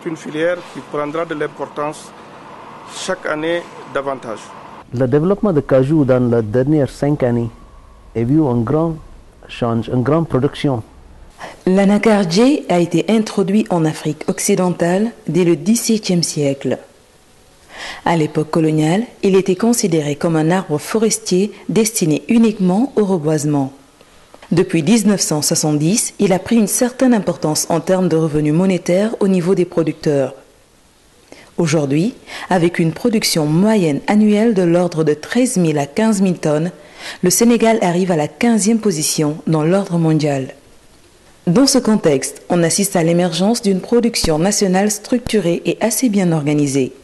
c'est une filière qui prendra de l'importance chaque année davantage. Le développement de cajou dans les dernières 5 années a vu un grand change, une grande production. L'anacardier a été introduit en Afrique occidentale dès le XVIIe siècle. À l'époque coloniale, il était considéré comme un arbre forestier destiné uniquement au reboisement. Depuis 1970, il a pris une certaine importance en termes de revenus monétaires au niveau des producteurs. Aujourd'hui, avec une production moyenne annuelle de l'ordre de 13 000 à 15 000 tonnes, le Sénégal arrive à la 15e position dans l'ordre mondial. Dans ce contexte, on assiste à l'émergence d'une production nationale structurée et assez bien organisée.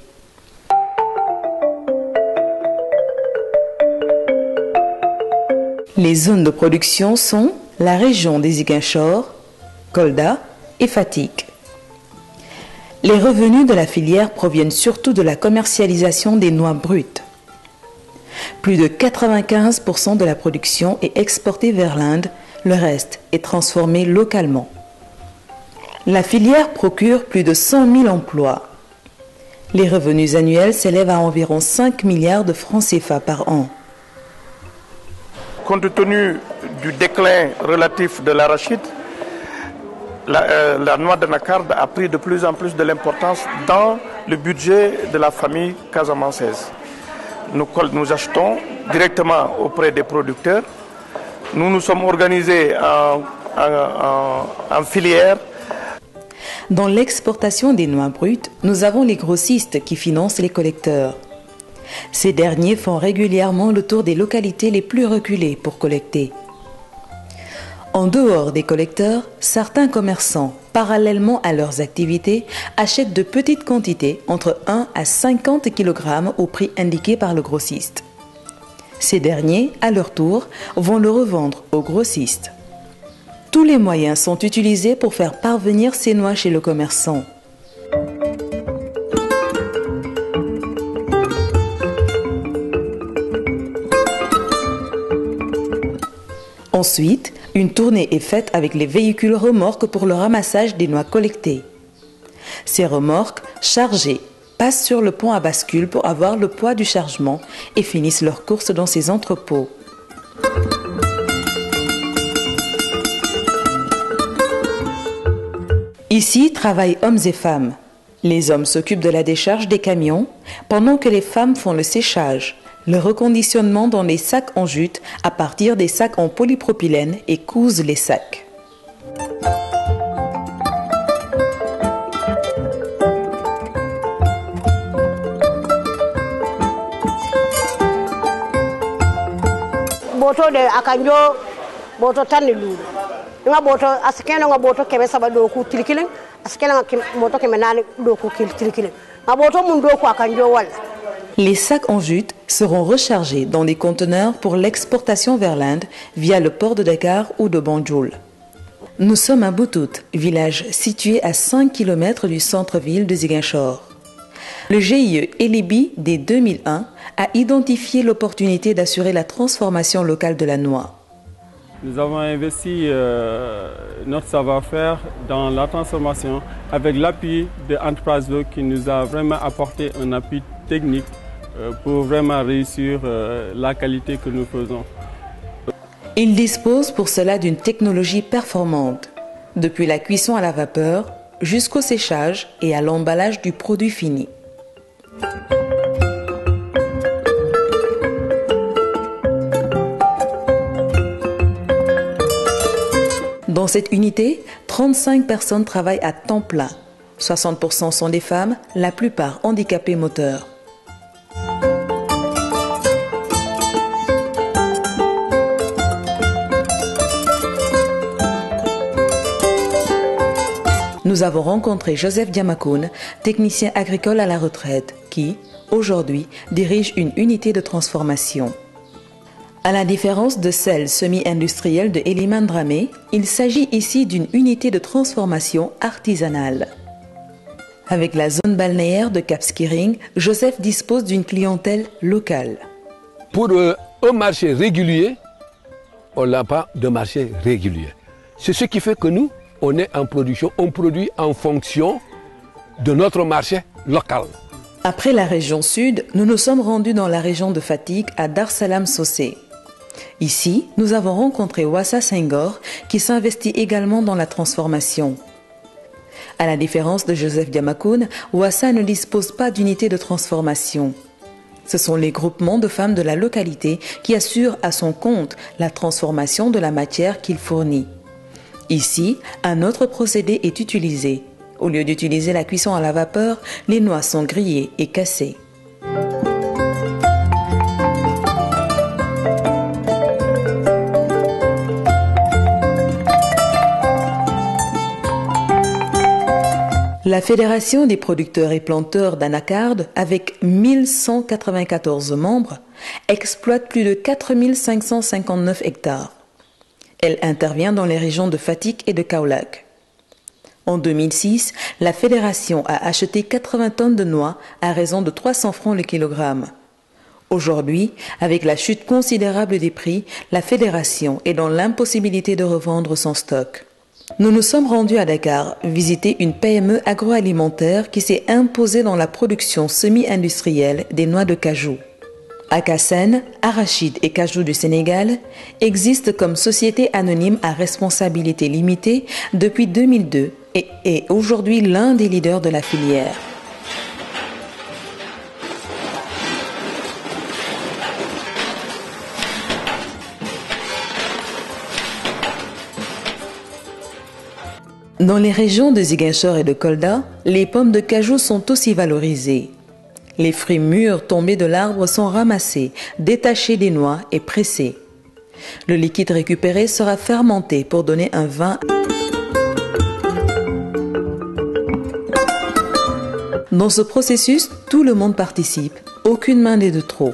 Les zones de production sont la région des Ziguinchor, Kolda et Fatick. Les revenus de la filière proviennent surtout de la commercialisation des noix brutes. Plus de 95% de la production est exportée vers l'Inde, le reste est transformé localement. La filière procure plus de 100 000 emplois. Les revenus annuels s'élèvent à environ 5 milliards de francs CFA par an. Compte tenu du déclin relatif de l'arachide, la noix d'anacarde a pris de plus en plus de l'importance dans le budget de la famille casamançaise. Nous achetons directement auprès des producteurs. Nous nous sommes organisés en filière. Dans l'exportation des noix brutes, nous avons les grossistes qui financent les collecteurs. Ces derniers font régulièrement le tour des localités les plus reculées pour collecter. En dehors des collecteurs, certains commerçants, parallèlement à leurs activités, achètent de petites quantités entre 1 à 50 kg au prix indiqué par le grossiste. Ces derniers, à leur tour, vont le revendre aux grossistes. Tous les moyens sont utilisés pour faire parvenir ces noix chez le commerçant. Ensuite, une tournée est faite avec les véhicules remorques pour le ramassage des noix collectées. Ces remorques, chargées, passent sur le pont à bascule pour avoir le poids du chargement et finissent leur course dans ces entrepôts. Ici travaillent hommes et femmes. Les hommes s'occupent de la décharge des camions, pendant que les femmes font le séchage, le reconditionnement dans les sacs en jute à partir des sacs en polypropylène et cousent les sacs. Les sacs en jute seront rechargés dans des conteneurs pour l'exportation vers l'Inde via le port de Dakar ou de Banjul. Nous sommes à Boutout, village situé à 5 km du centre-ville de Ziguinchor. Le GIE Elibi, dès 2001, a identifié l'opportunité d'assurer la transformation locale de la noix. Nous avons investi notre savoir-faire dans la transformation avec l'appui de Enterprise Law qui nous a vraiment apporté un appui technique pour vraiment réussir la qualité que nous faisons. Il dispose pour cela d'une technologie performante, depuis la cuisson à la vapeur jusqu'au séchage et à l'emballage du produit fini. Dans cette unité, 35 personnes travaillent à temps plein. 60% sont des femmes, la plupart handicapées moteurs. Nous avons rencontré Joseph Diamakoun, technicien agricole à la retraite, qui, aujourd'hui, dirige une unité de transformation. À la différence de celle semi-industrielle de Eliman Dramé, il s'agit ici d'une unité de transformation artisanale. Avec la zone balnéaire de Cap Skirring, Joseph dispose d'une clientèle locale. Pour un marché régulier, on n'a pas de marché régulier. C'est ce qui fait que nous, on est en production, on produit en fonction de notre marché local. Après la région sud, nous nous sommes rendus dans la région de Fatick à Dar Salam Socé. Ici, nous avons rencontré Wassa Senghor qui s'investit également dans la transformation. À la différence de Joseph Diamacoune, Wassa ne dispose pas d'unité de transformation. Ce sont les groupements de femmes de la localité qui assurent à son compte la transformation de la matière qu'il fournit. Ici, un autre procédé est utilisé. Au lieu d'utiliser la cuisson à la vapeur, les noix sont grillées et cassées. La Fédération des producteurs et planteurs d'anacarde, avec 1194 membres, exploite plus de 4559 hectares. Elle intervient dans les régions de Fatick et de Kaolack. En 2006, la Fédération a acheté 80 tonnes de noix à raison de 300 francs le kilogramme. Aujourd'hui, avec la chute considérable des prix, la Fédération est dans l'impossibilité de revendre son stock. Nous nous sommes rendus à Dakar visiter une PME agroalimentaire qui s'est imposée dans la production semi-industrielle des noix de cajou. Akasen, Arachide et Cajou du Sénégal existent comme société anonyme à responsabilité limitée depuis 2002 et est aujourd'hui l'un des leaders de la filière. Dans les régions de Ziguinchor et de Kolda, les pommes de cajou sont aussi valorisées. Les fruits mûrs tombés de l'arbre sont ramassés, détachés des noix et pressés. Le liquide récupéré sera fermenté pour donner un vin. Dans ce processus, tout le monde participe, aucune main n'est de trop.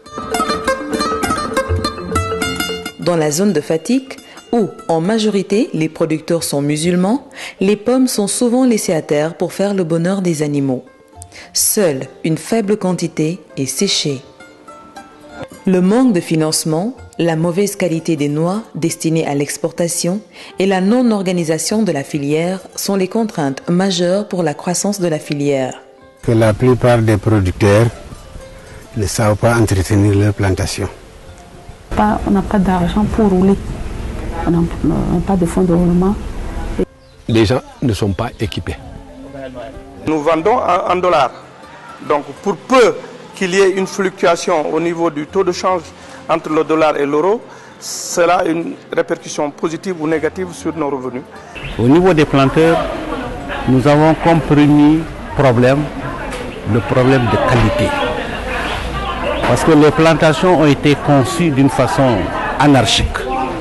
Dans la zone de Fatick, où, en majorité, les producteurs sont musulmans, les pommes sont souvent laissées à terre pour faire le bonheur des animaux. Seule une faible quantité est séchée. Le manque de financement, la mauvaise qualité des noix destinées à l'exportation et la non-organisation de la filière sont les contraintes majeures pour la croissance de la filière. Que la plupart des producteurs ne savent pas entretenir leur plantation. On n'a pas d'argent pour rouler. On n'a pas de fonds de roulement. Les gens ne sont pas équipés. Nous vendons en dollars. Donc pour peu qu'il y ait une fluctuation au niveau du taux de change entre le dollar et l'euro, cela a une répercussion positive ou négative sur nos revenus. Au niveau des planteurs, nous avons comme premier problème le problème de qualité. Parce que les plantations ont été conçues d'une façon anarchique.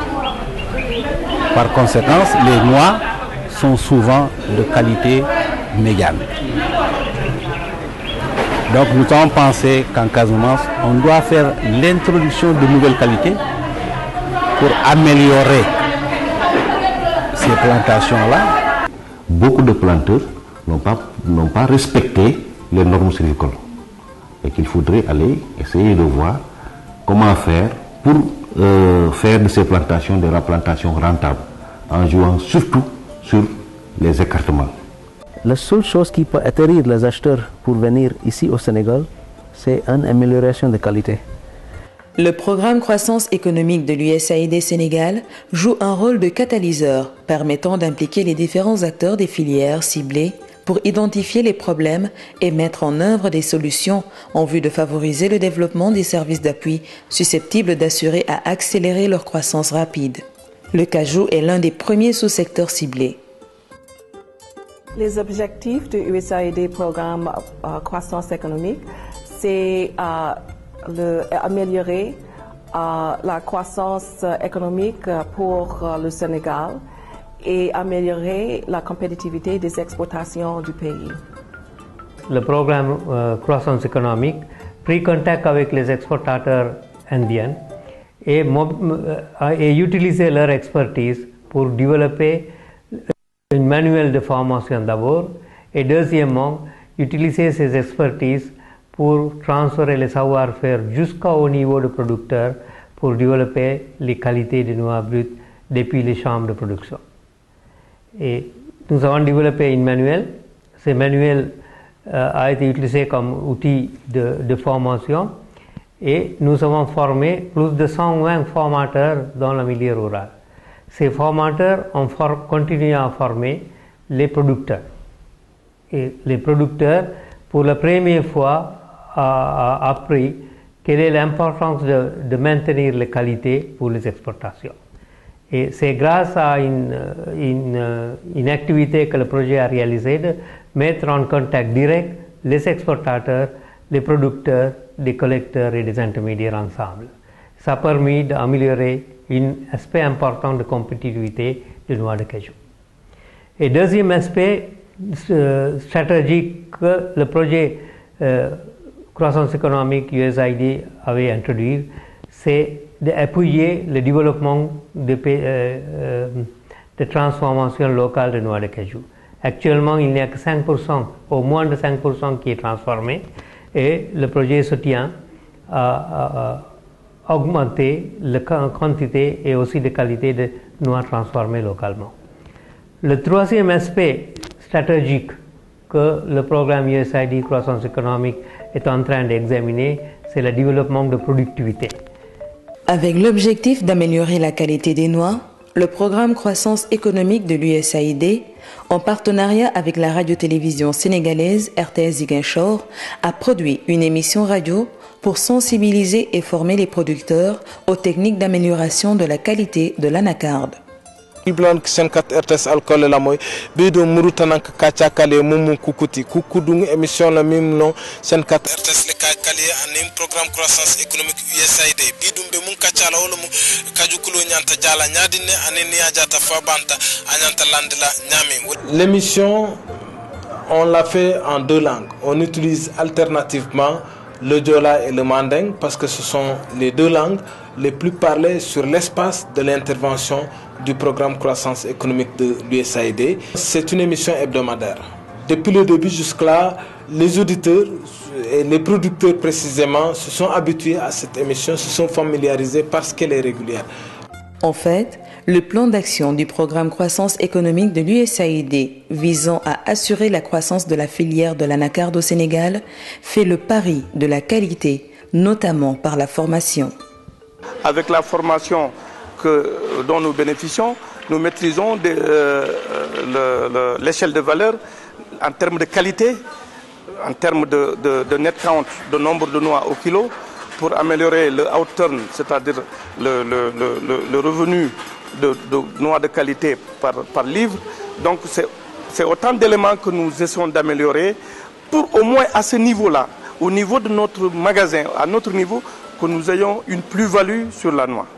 Par conséquent, les noix sont souvent de qualité médiane. Donc nous avons pensé qu'en Casamance, on doit faire l'introduction de nouvelles qualités pour améliorer ces plantations-là. Beaucoup de planteurs n'ont pas respecté les normes sylvicoles. Et qu'il faudrait aller essayer de voir comment faire pour faire de ces plantations des replantations rentables, en jouant surtout sur les écartements. La seule chose qui peut atterrir les acheteurs pour venir ici au Sénégal, c'est une amélioration de qualité. Le programme croissance économique de l'USAID Sénégal joue un rôle de catalyseur permettant d'impliquer les différents acteurs des filières ciblées pour identifier les problèmes et mettre en œuvre des solutions en vue de favoriser le développement des services d'appui susceptibles d'assurer à accélérer leur croissance rapide. Le cajou est l'un des premiers sous-secteurs ciblés. Les objectifs du USAID programme croissance économique, c'est améliorer la croissance économique pour le Sénégal et améliorer la compétitivité des exportations du pays. Le programme croissance économique pris contact avec les exportateurs indiens et utiliser leur expertise pour développer un manuel de formation d'abord et deuxièmement utiliser ces expertises pour transférer les savoir-faire jusqu'au niveau de producteur pour développer les qualités des noix brutes depuis les chambres de production. Et nous avons développé un manuel Ces manuels a été utilisé comme outil de formation et nous avons formé plus de 120 formateurs dans le milieu rural. Ces formateurs ont continué à former les producteurs. Et les producteurs, pour la première fois, ont appris quelle est l'importance de maintenir les qualités pour les exportations. Et c'est grâce à une activité que le projet a réalisée de mettre en contact direct les exportateurs, les producteurs, les collecteurs et les intermédiaires ensemble. Ça a permis d'améliorer un aspect important de compétitivité de noix de cajou. Et deuxième aspect stratégique que le projet croissance économique USAID avait introduit, c'est d'appuyer le développement de transformation locale de noix de cajou. Actuellement, il n'y a que 5%, au moins de 5% qui est transformé, et le projet soutient à augmenter la quantité et aussi la qualité de noix transformées localement. Le troisième aspect stratégique que le programme USAID Croissance économique est en train d'examiner, c'est le développement de productivité. Avec l'objectif d'améliorer la qualité des noix, le programme Croissance économique de l'USAID, en partenariat avec la radio-télévision sénégalaise RTS Ziguinchor, a produit une émission radio pour sensibiliser et former les producteurs aux techniques d'amélioration de la qualité de l'anacarde. Blanc 54 RTS alcool la moy bido murutanan ka kale mumu kukuti kukudung émission la mim non 54 RTS le kale anim programme croissance économique USAID bidum be mun kacala wala mu kajukulo nyanta jala nyadine aneni ajata fabanta anyanta landila nyami. L'émission on l'a fait en deux langues. On utilise alternativement le Diola et le Manding parce que ce sont les deux langues les plus parlées sur l'espace de l'intervention du programme croissance économique de l'USAID. C'est une émission hebdomadaire. Depuis le début jusque-là, les auditeurs et les producteurs précisément se sont habitués à cette émission, se sont familiarisés parce qu'elle est régulière. En fait, le plan d'action du programme croissance économique de l'USAID visant à assurer la croissance de la filière de l'anacarde au Sénégal fait le pari de la qualité, notamment par la formation. Avec la formation dont nous bénéficions, nous maîtrisons l'échelle de valeur en termes de qualité, en termes de net count, de nombre de noix au kilo, pour améliorer le outturn, c'est-à-dire le revenu de noix de qualité par livre. Donc c'est autant d'éléments que nous essayons d'améliorer pour au moins à ce niveau-là, au niveau de notre magasin, à notre niveau, que nous ayons une plus-value sur la noix.